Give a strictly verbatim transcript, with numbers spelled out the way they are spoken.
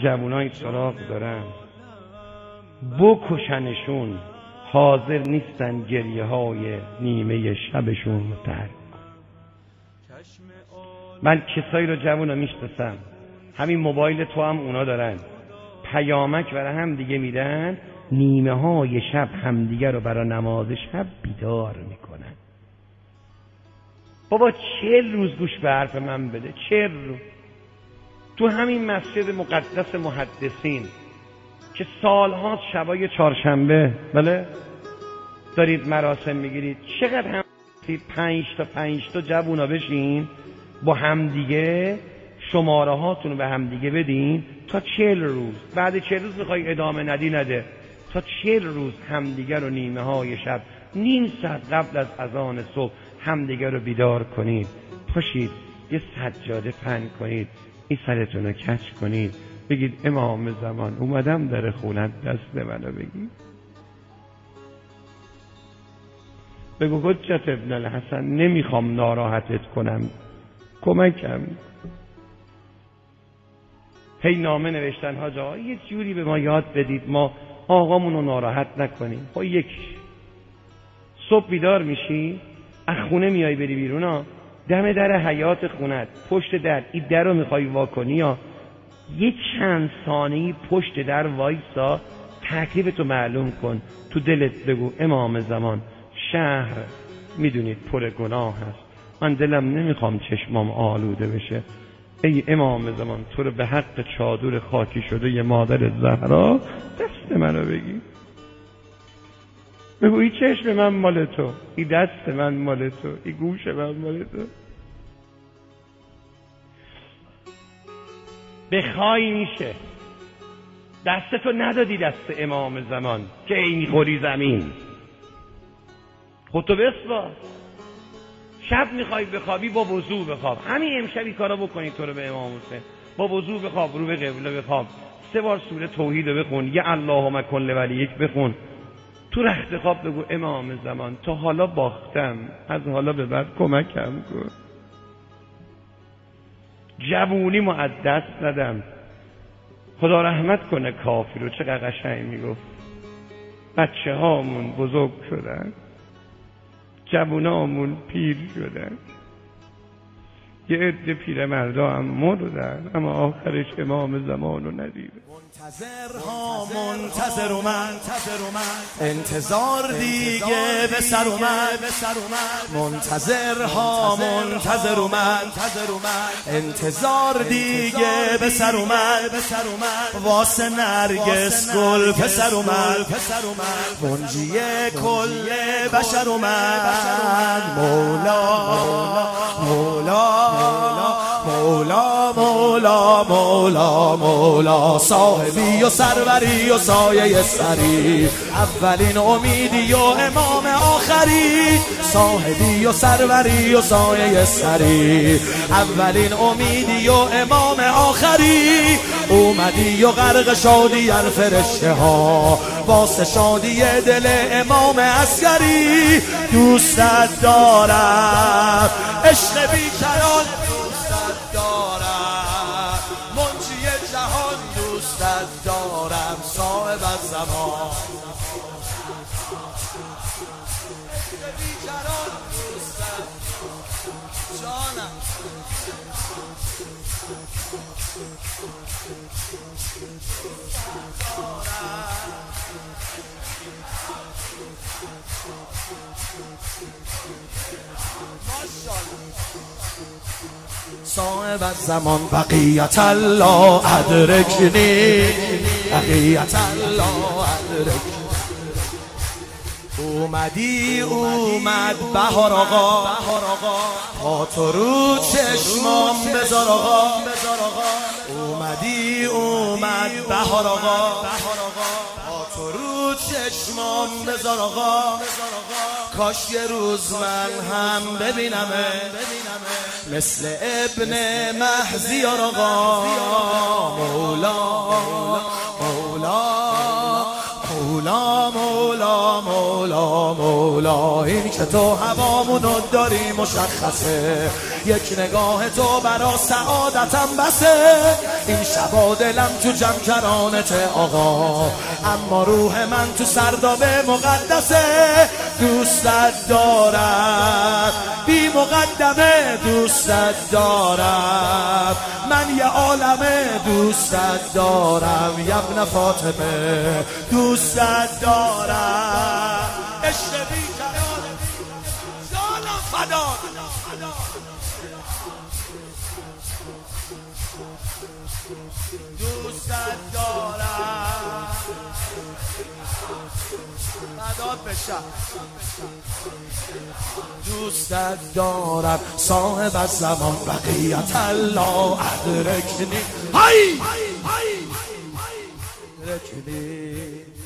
جوانای سراغ دارن بکشنشون، حاضر نیستن گریه های نیمه شبشون رو ترک. من کسایی رو جوونا میشناسم، همین موبایل تو هم اونا دارن، پیامک برای هم دیگه میدن، نیمه های شب همدیگه رو برای نماز شب بیدار میکنن. بابا چهل روز گوش به حرف من بده، چهل روز تو همین مسجد مقدس محدثین که سالها شبای چهارشنبه بله دارید مراسم میگیرید، چقدر هم پنج تا پنج تا جوونا بشین با همدیگه شماره هاتون رو به همدیگه بدین تا چهل روز، بعد چهل روز میخوای ادامه ندی نده، تا چهل روز همدیگه رو نیمه های شب نیم ساعت قبل از اذان صبح همدیگه رو بیدار کنید، پاشید یه سجاده پهن کنید، این سرتون رو کج کنید، بگید امام زمان اومدم در خونت دست منو بگید. بگو حجت ابن الحسن نمیخوام ناراحتت کنم، کمکم. هی نامه نوشتن حاج آقا یه جوری به ما یاد بدید ما آقامون رو ناراحت نکنیم. خب یک صبح بیدار میشی از خونه میای بری بیرون ها، دم در حیات خونت پشت در این در رو میخوای واکنی یا یه چند ثانیه پشت در وایسا، تکلیفتو معلوم کن، تو دلت بگو امام زمان شهر میدونید پر گناه هست، من دلم نمیخوام چشمام آلوده بشه، ای امام زمان تو رو به حق چادر خاکی شده ی مادر زهرا دست منو بگی. بگو این چشم من مال تو، این دست من مال تو، این گوش من مال تو. بخوای میشه، دستتو ندادی دست امام زمان که ای میخوری زمین، خودتو بسپار. شب میخوای بخوابی با وضو بخواب، همین امشبی کارا بکنی تو رو به امام حسین، با وضو بخواب، رو به قبله بخواب، سه بار سوره توحید رو بخون، یه اللهم کن لولیک بخون، تو رخت خواب بگو امام زمان تا حالا باختم، از حالا به بعد کمکم کن، جوونی مو از دست ندم، خدا رحمت کنه کافی رو. چقدر قشنگ میگفت بچه هامون بزرگ شدن، جوونامون پیر شدن، یه عده پیرمردا هم مردن، اما آخرش امام زمانو ندیده. منتظر ها منتظر اومد، انتظار دیگه به سر اومد، منتظر ها منتظر اومد، انتظار دیگه به سر اومد، واسه نرگس گل پسر اومد، منجی کل بشر اومد، مولا مولا مولا مولا مولا مولا صاحبی و سروری و سایه سری، اولین امیدی و امام آخری، صاحبی و سروری و سایه سری، اولین امیدی و امام آخری، اومدی و غرق شادی ار فرشته ها، واسه شادی دل امام عسکری، دوستت دارم عشق بیکران، دوستت دارم منجی جهان، دوستت دارم صاحب الزمان، عشق بیکران دوستت جانم. صاحب الزمان بقیت الله ادرکنی، بقیت الله ادرکنی، اومدی اومد بهار آقا، پا تو رو چشمام بذار آقا، اومدی اومد بهار آقا، پا تو رو چشمام بذار آقا، کاش یه روز من هم ببینمه مثل ابن مهزیار آقا، مولا مولا مولا مولا مولا مولا، این که تو هوامونو داری مشخصه، یک نگاه تو برا سعادتم بسه. این شبا دلم تو جمع کرانت آقا، اما روح من تو سرداب مقدسه. دوستت دارم بی مقدمه، دوستت دارم من یه عالمه، دوستت دارم یبن فاطمه، دوستت دارم عشق بی کرانه جانم فدا. دوستت دارم فدات بشم، دوستت دارم صاحب الزمان بقیت الله ادرکنی، های ادرکنی.